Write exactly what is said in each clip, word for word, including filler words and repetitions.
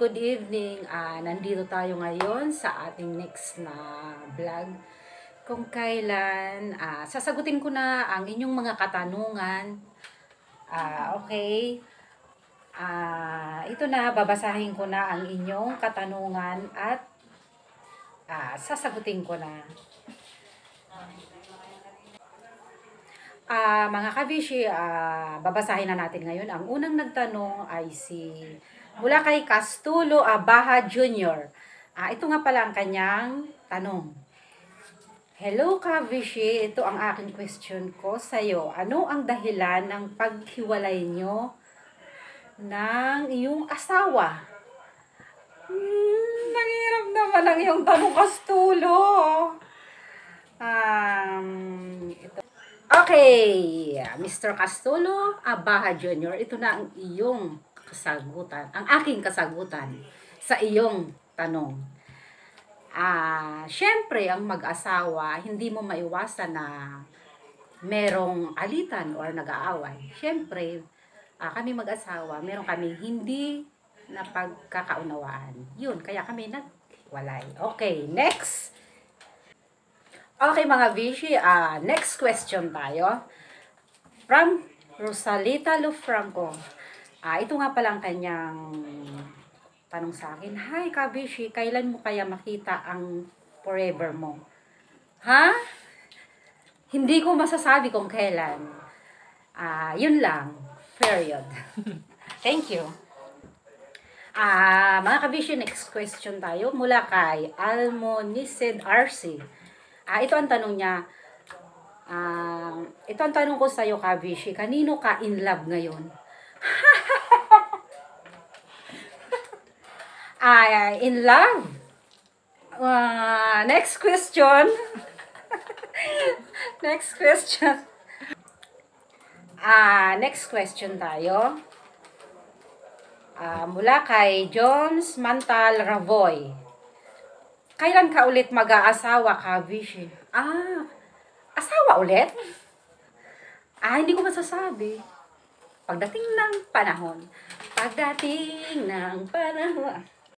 good evening. Ah, nandito tayo ngayon sa ating next na vlog. Kung kailan, ah, sasagutin ko na ang inyong mga katanungan. Ah, okay. Ah, ito na, babasahin ko na ang inyong katanungan at ah, sasagutin ko na. Ah, mga kabishi, ah, babasahin na natin ngayon. Ang unang nagtanong ay si mula kay Castulo Abaha Junior Ah, ito nga pala ang kanyang tanong. Hello kabishi, ito ang aking question ko sa iyo. Ano ang dahilan ng paghiwalay nyo ng iyong asawa? Hmm, nanghirap naman ang iyong tanong, Castulo. Um, ito. Okay, Mister Castulo Abaha Junior, ito na ang iyong kasagutan, ang aking kasagutan sa iyong tanong. Ah, syempre ang mag-asawa, hindi mo maiwasan na merong alitan or nag-aaway. Syempre, ah, kami mag-asawa, meron kami hindi na pagkakaunawaan. Yun, kaya kami nagwalay. Okay, next. Okay mga Vichy, uh, next question tayo. From Rosalita Lufranco. Ah, ito nga pala ang kanyang tanong sa akin. Hi ka Vichy, kailan mo kaya makita ang forever mo? Ha? Hindi ko masasabi kung kailan. Ah, yun lang. Period. Thank you. Ah, mga ka-Vichy, next question tayo mula kay Almonicid R C. Ah, ito ang tanong niya. Ah, ito ang tanong ko sa iyo, Kabishi. Kanino ka in love ngayon? Ah, in love? Uh, next question. Next question. Ah, next question tayo. Ah, mula kay Jones Mantal Ravoy. Kailan ka ulit mag-aasawa, Kabishi? Ah, asawa ulit? Ah, hindi ko masasabi. Pagdating ng panahon. Pagdating ng panahon.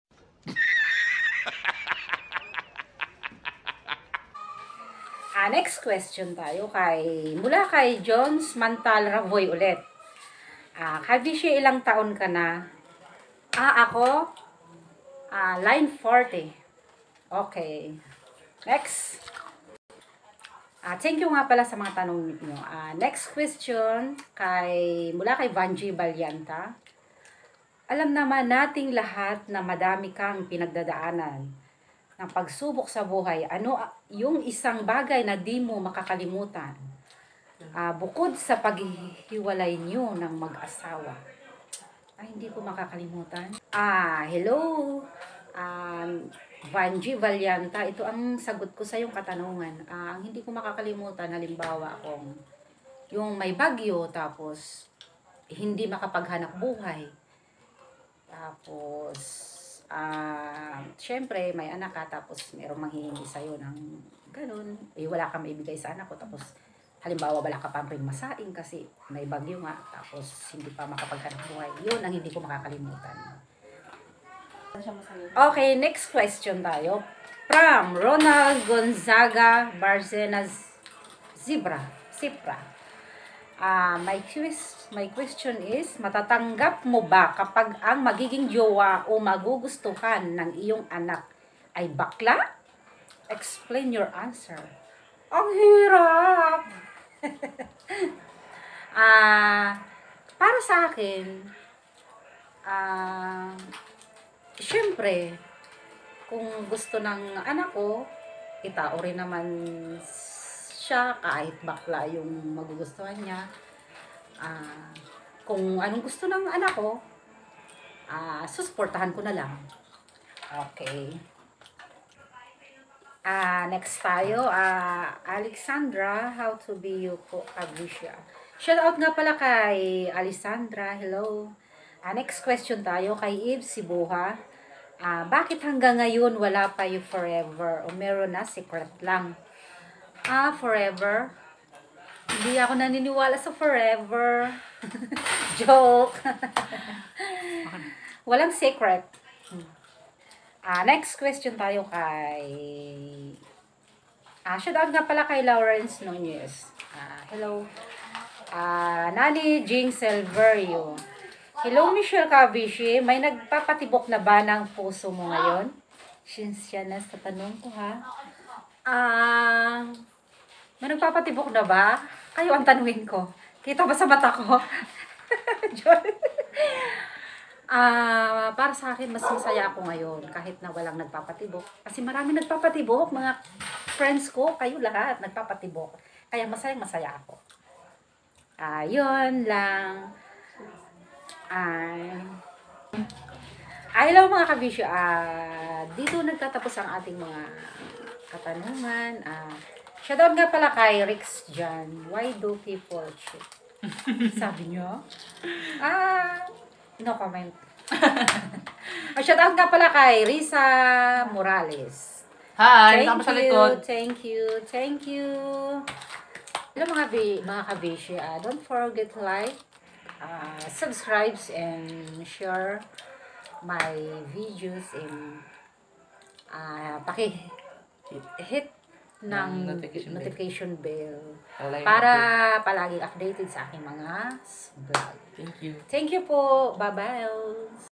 Ah, next question tayo kay mula kay Jones Mantal Ravoy ulit. Ah, Kabishi, ilang taon ka na? Ah, ako? Ah, line forty. Okay. Next. Ah, thank you nga pala sa mga tanong niyo. Ah, next question kay mula kay Vanji Balyanta. Alam naman nating lahat na madami kang pinagdadaanan ng pagsubok sa buhay. Ano yung isang bagay na di mo makakalimutan? Ah, bukod sa paghihiwalay niyo ng mag-asawa. Ay, hindi ko makakalimutan. Ah, hello. Um, Vanji Valyanta, ito ang sagot ko sa iyong katanungan. Uh, ang hindi ko makakalimutan, halimbawa kung yung may bagyo, tapos hindi makapaghanap buhay. Tapos, uh, syempre, may anak ka, tapos mayroong manghihingi sa'yo ng ganun. Eh, wala kang maibigay sa anak ko, tapos halimbawa, wala ka pang rin masaing kasi may bagyo nga, tapos hindi pa makapaghanap buhay. Yun ang hindi ko makakalimutan. Okay, next question tayo. From Ronald Gonzaga Barcenas Zebra. Zebra. Uh, my, quiz, my question is, matatanggap mo ba kapag ang magiging jowa o magugustuhan ng iyong anak ay bakla? Explain your answer. Ang hirap! uh, para sa akin, ah... Uh, Siyempre, kung gusto ng anak ko, itao rin naman siya kahit bakla yung magugustuhan niya. Uh, kung anong gusto ng anak ko, uh, susuportahan ko na lang. Okay. Uh, next tayo, uh, Alexandra, how to be you po, Abisha. Shout out nga pala kay Alexandra, hello. Uh, next question tayo kay Eve Sibuha. Uh, bakit hanggang ngayon wala pa yung forever? O meron na, secret lang? Ah, forever? Hindi ako naniniwala sa forever. Joke. Walang secret. Ah, next question tayo kay... Ah, shoutout nga pala kay Lawrence Nunez. Ah, hello. Ah, Nani Jing Silverio. Hello, Michelle Cavishi. May nagpapatibok na ba ng puso mo ngayon? Sinsya na sa tanong ko, ha? Ah, may nagpapatibok na ba? Kayo ang tanungin ko. Kita ba sa mata ko? Ah, para sa akin, mas masaya ako ngayon kahit na walang nagpapatibok. Kasi marami nagpapatibok, mga friends ko, kayo lahat nagpapatibok. Kaya masayang masaya ako. Ah, yun lang. Ay, ay, hello mga kabisyo. Ah, dito nagtatapos ang ating mga katanungan. Ah, shoutout nga pala kay Rix Jan. Why do people cheat? Sabi nyo? Ah, no comment. Ah, shoutout nga pala kay Risa Morales. Hi, Thank tama sa you, likod. thank you, thank you. Hello mga, bi- mga kabisyo. Ah, don't forget to like, uh, subscribe and share my videos and uh, paki hit ng Notification bell. notification bell Wala yung para update. palagi updated sa aking mga vlog. Thank you. Thank you po. Bye-bye.